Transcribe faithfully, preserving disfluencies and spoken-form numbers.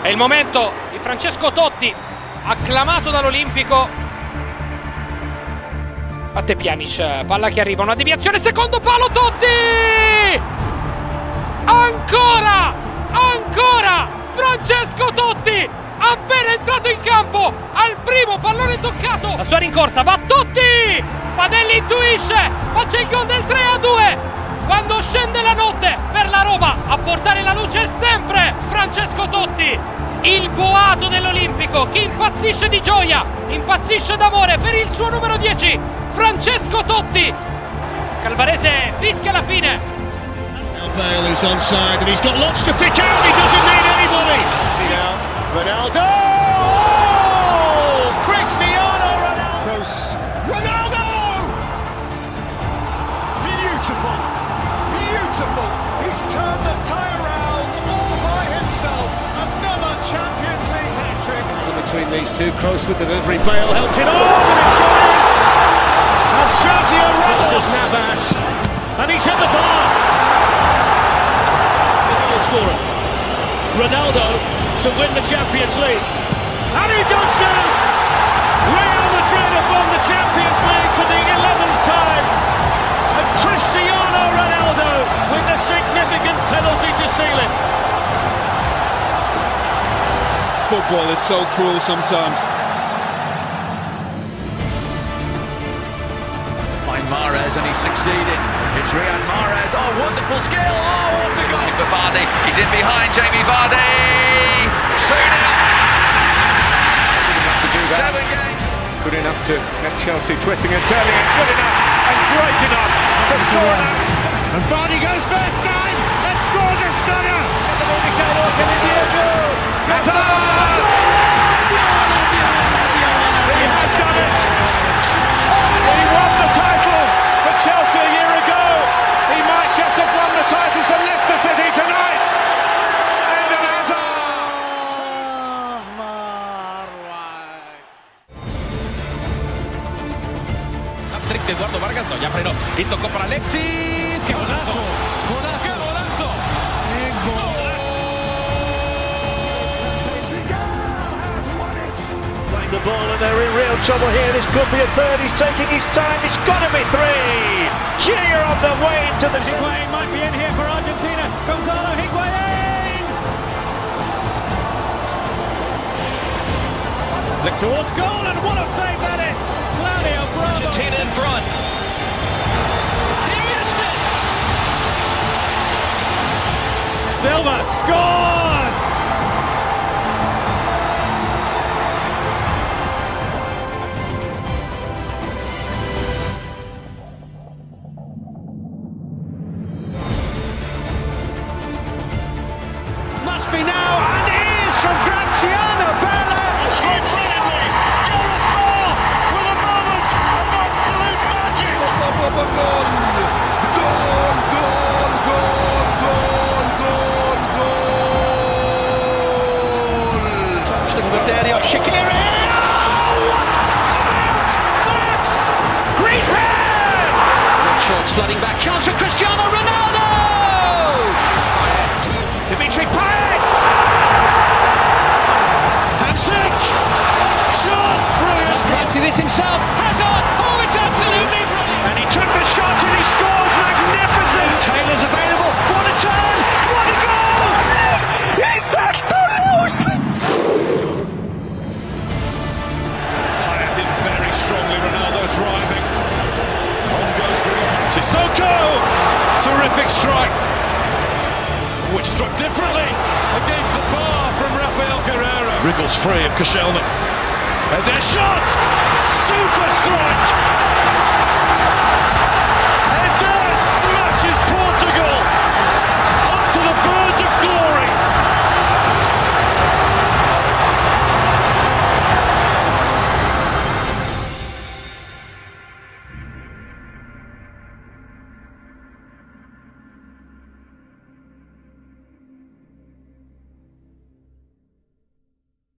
È il momento di Francesco Totti, acclamato dall'Olimpico. Batte Pjanic, palla che arriva, una deviazione, secondo palo, Totti! Ancora! Ancora! Francesco Totti! Appena entrato in campo, al primo pallone toccato! La sua rincorsa, va Totti! Padelli intuisce, ma c'è il gol del tre a due! Quando scende la notte per la Roma, a portare la luce è sempre Francesco Totti, il boato dell'Olimpico, che impazzisce di gioia, impazzisce d'amore per il suo numero dieci, Francesco Totti. Calvarese fischia la fine. Bale is onside and he's got lots to pick out, he doesn't need anybody. Ronaldo! Oh! Cristiano Ronaldo! Ronaldo! Beautiful! Beautiful! He's turned the tie around all by himself. Another Champions League hat-trick. Between these two, close with delivery. Bale helped it on and it's gone in. And Sergio Ramos Navas, and he's hit the bar. The goal scorer, Ronaldo, to win the Champions League, and he does now. Real Madrid have won the Champions League for the eleventh time, and Cristiano Ronaldo with a significant penalty to seal it. Football is so cruel sometimes. By Mahrez, and he's succeeded. It's Riyad Mahrez. Oh, wonderful skill. Oh, what a goal for Vardy. He's in behind Jamie Vardy. two nil. Seven games. Good enough to get Chelsea twisting and turning, and good enough and great enough to score that. And Vardy goes first time and scores a stunner. Hazard! He has done it. He won the title for Chelsea a year ago. He might just have won the title for Leicester City tonight. Eden Hazard. Hat-trick de Eduardo Vargas, no, ya frenó. Y tocó para Alexis. ¡Qué golazo! ¡Golazo! ¡Qué golazo! ¡Qué golazo! Playing the ball and they're in real trouble here. This could be a third. He's taking his time. It's got to be three. Chile on the way into the... Higuain might be in here for Argentina. Gonzalo Higuain! Look towards goal, and what a save that is! Claudio Bravo! Argentina in front. He missed it! Silva scores! Must be now, and it is from Graziano Bella. Scored brilliantly. Gareth Bale with a moment of absolute magic. Gol, gol, gol, gol, gol, gol, gol. Touching for Dario Shaqiri. Oh, what about that? Griezmann! Shots flooding back. Chance for Cristiano Ronaldo. Dimitri Payet! Hamsik. Just brilliant. Fancy this himself. Hazard. Oh, it's absolutely brilliant. And he took the shot and he scores magnificent! Taylor's available. What a turn! What a goal! He's absolutely... Tired in very strongly. Ronaldo's driving. On goes Griezmann. Sissoko. Terrific strike. Which struck differently against the bar from Rafael Guerreiro. Wriggles free of Koscielny. And their shot!